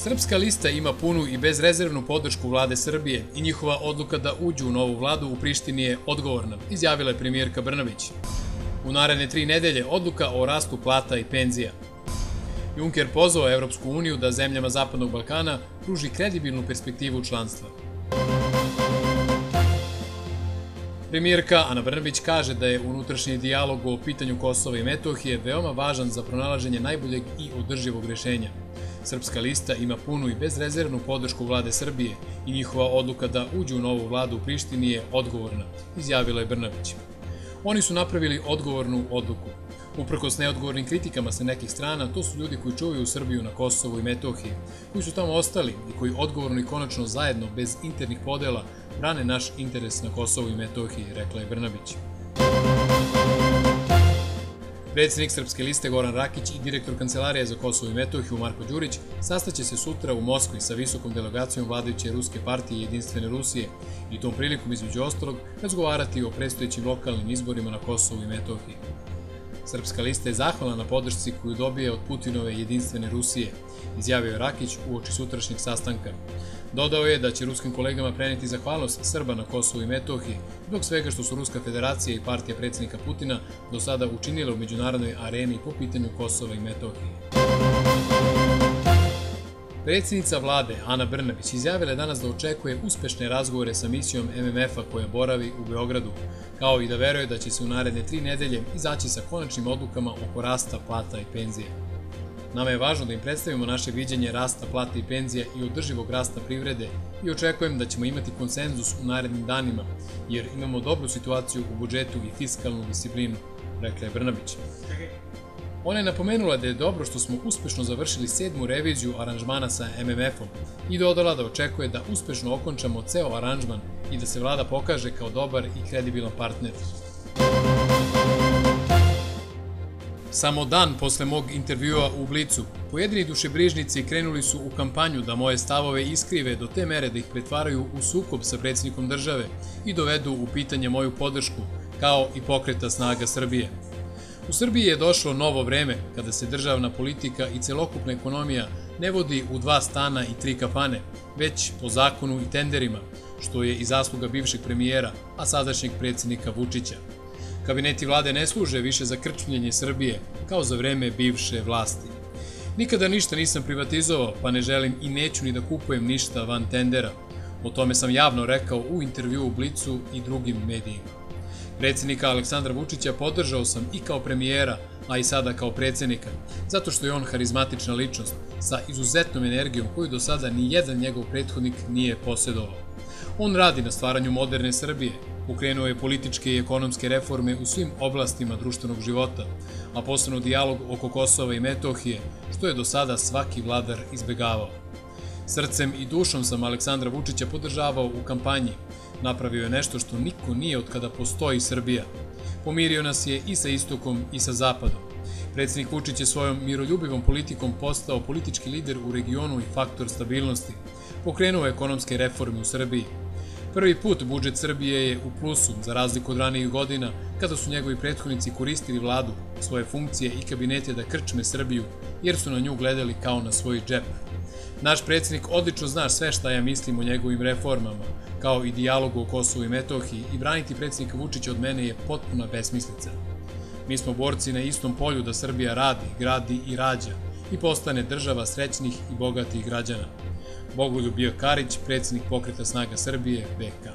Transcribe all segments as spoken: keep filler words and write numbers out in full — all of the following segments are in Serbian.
Srpska lista ima punu i bezrezervnu podršku vlade Srbije i njihova odluka da uđu u novu vladu u Prištini je odgovorna, izjavila je premijerka Brnabić. U naredne tri nedelje odluka o rastu plata i penzija. Juncker pozvao Evropsku uniju da zemljama Zapadnog Balkana pruži kredibilnu perspektivu članstva. Premijerka Ana Brnabić kaže da je unutrašnji dijalog o pitanju Kosova i Metohije veoma važan za pronalaženje najboljeg i održivog rešenja. Srpska lista ima punu i bezrezervnu podršku vlade Srbije i njihova odluka da uđu u novu vladu u Prištini je odgovorna, izjavila je Brnabić. Oni su napravili odgovornu odluku. Uprkos neodgovornim kritikama sa nekih strana, to su ljudi koji čuvaju Srbiju na Kosovu i Metohiji, koji su tamo ostali i koji odgovorno i konačno zajedno, bez internih podela, brane naš interes na Kosovu i Metohiji, rekla je Brnabić. Predsednik Srpske liste Goran Rakić i direktor Kancelarije za Kosovo i Metohiju Marko Đurić sastaće se sutra u Moskvi sa visokom delegacijom vladajuće Ruske partije Jedinstvene Rusije i tom prilikom između ostalog razgovarati o predstojećim lokalnim izborima na Kosovu i Metohiji. Srpska lista je zahvalna na podršci koju dobije od Putinove Jedinstvene Rusije, izjavio je Rakić uoči sutrašnjeg sastanka. Dodao je da će ruskim kolegama preneti zahvalnost Srba na Kosovu i Metohiji zbog svega što su Ruska federacija i partija predsednika Putina do sada učinile u međunarodnoj areni po pitanju Kosova i Metohije. Predsjednica vlade Ana Brnabić izjavila je danas da očekuje uspešne razgovore sa misijom M M F-a koja boravi u Beogradu, kao i da veruje da će se u naredne tri nedelje izaći sa konačnim odlukama oko rasta plata i penzija. Nama je važno da im predstavimo naše viđenje rasta plata i penzija i održivog rasta privrede i očekujem da ćemo imati konsenzus u narednim danima, jer imamo dobru situaciju u budžetu i fiskalnu disciplinu, rekla je Brnabić. Ona je napomenula da je dobro što smo uspešno završili sedmu reviziju aranžmana sa M M F-om i dodala da očekuje da uspešno okončamo ceo aranžman i da se vlada pokaže kao dobar i kredibilan partner. Samo dan posle mog intervjua u Blicu, pojedini dušebrižnici krenuli su u kampanju da moje stavove iskrive do te mere da ih pretvaraju u sukob sa predsjednikom države i dovedu u pitanje moju podršku, kao i pokreta Snaga Srbije. U Srbiji je došlo novo vreme kada se državna politika i celokupna ekonomija ne vodi u dva stana i tri kafane, već po zakonu i tenderima, što je i zasluga bivšeg premijera, a sadašnjeg predsjednika Vučića. Kabineti vlade ne služe više za krčmljenje Srbije, kao za vreme bivše vlasti. Nikada ništa nisam privatizovao, pa ne želim i neću ni da kupujem ništa van tendera. O tome sam javno rekao u intervju u Blicu i drugim medijima. Predsjednika Aleksandra Vučića podržao sam i kao premijera, a i sada kao predsjednika, zato što je on harizmatična ličnost sa izuzetnom energijom koju do sada ni jedan njegov prethodnik nije posjedovao. On radi na stvaranju moderne Srbije, pokrenuo je političke i ekonomske reforme u svim oblastima društvenog života, a posebno dijalog oko Kosova i Metohije, što je do sada svaki vladar izbegavao. Srcem i dušom sam Aleksandra Vučića podržavao u kampanji. Napravio je nešto što niko nije od kada postoji Srbija. Pomirio nas je i sa istokom i sa zapadom. Predsjednik Vučić je svojom miroljubivom politikom postao politički lider u regionu i faktor stabilnosti. Pokrenuo je ekonomske reforme u Srbiji. Prvi put budžet Srbije je u plusu, za razliku od ranijih godina, kada su njegovi prethodnici koristili vladu, svoje funkcije i kabinete da krčme Srbiju, jer su na nju gledali kao na svoj džep. Naš predsjednik odlično zna sve šta ja mislim o njegovim reformama, kao i dijalogu o Kosovu i Metohiji, i braniti predsjednika Vučića od mene je potpuna besmislica. Mi smo borci na istom polju da Srbija radi, gradi i rađa i postane država srećnih i bogatih građana. Bogoljub Karić, predsjednik Pokreta Snaga Srbije, B K.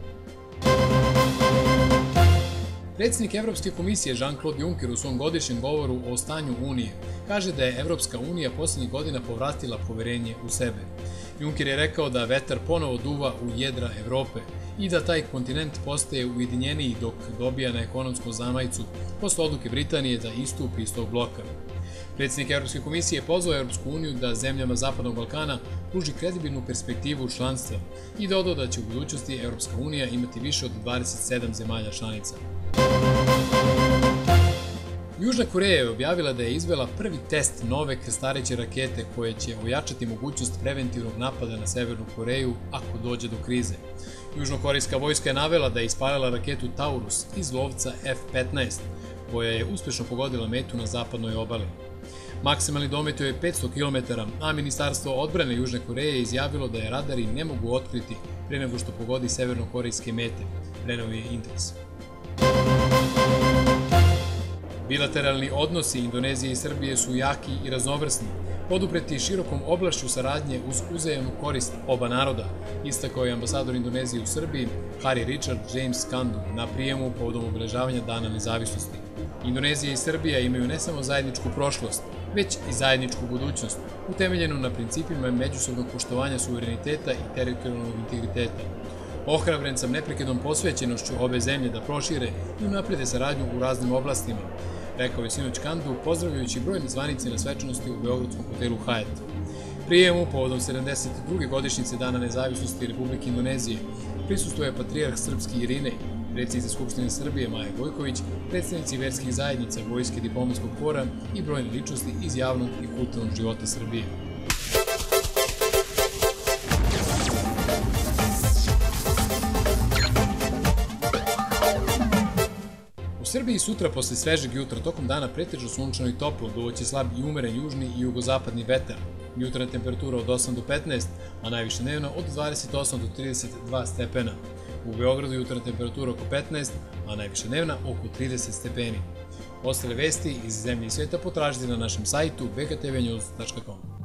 Predsjednik Evropske komisije Jean-Claude Juncker u svom godišnjem govoru o stanju Unije kaže da je Evropska unija poslednjih godina povratila poverenje u sebe. Juncker je rekao da vetar ponovo duva u jedra Evrope i da taj kontinent postaje ujedinjeniji dok dobija na ekonomskom zamajcu posle odluke Britanije da istupi iz tog bloka. Predsjednik Evropske komisije pozvao Evropsku uniju da zemljama Zapadnog Balkana pruži kredibilnu perspektivu članstva i dodao da će u budućnosti Evropska unija imati više od dvadeset sedam zemalja članica. Južna Koreja je objavila da je izvela prvi test nove krstareće rakete koje će ojačati mogućnost preventivnog napada na Severnu Koreju ako dođe do krize. Južnokorejska vojska je navela da je ispalila raketu Taurus iz lovca F petnaest, koja je uspešno pogodila metu na zapadnoj obali. Maksimalni dometio je petsto kilometara, a Ministarstvo odbrane Južne Koreje je izjavilo da je radari ne mogu otkriti pre nego što pogodi severnokorejske mete, prenovio je Indeks. Bilateralni odnosi Indonezije i Srbije su jaki i raznovrsni, podupreti širokom oblašću saradnje uz uzajamnu korist oba naroda, istakao je ambasador Indonezije u Srbiji Harry Richard James Kandu na prijemu povodom obeležavanja Dana nezavisnosti. Indonezija i Srbija imaju ne samo zajedničku prošlost, već i zajedničku budućnost, utemeljenu na principima međusobnog poštovanja suvereniteta i teritorijalnog integriteta. Ohrabren sam neprekidnom posvećenošću obe zemlje da prošire i unaprede saradnju u raznim oblastima, rekao je sinoć Kandu, pozdravljajući brojne zvanice na svečanosti u beogradskom hotelu Hyatt. Prijemu povodom sedamdeset druge godišnjice Dana nezavisnosti Republike Indonezije prisustvuje patrijarh srpski Irinej, predsjednica Skupštine Srbije Maja Gojković, predstavnici verskih zajednica, vojske, diplomatskog kora i brojne ličnosti iz javnog i kulturnog života Srbije. U Srbiji sutra posle svežeg jutra tokom dana pretežno sunčano i toplo, duvaće slab i umeren južni i jugozapadni vetar. Jutarnja temperatura od osam do petnaest, a najviša dnevna od dvadeset osam do trideset dva stepena. U Beogradu jutarnja temperatura oko petnaest, a najviša dnevna oko trideset stepeni. Ostale vesti iz zemlje i sveta potražite na našem sajtu b k t v news tačka com.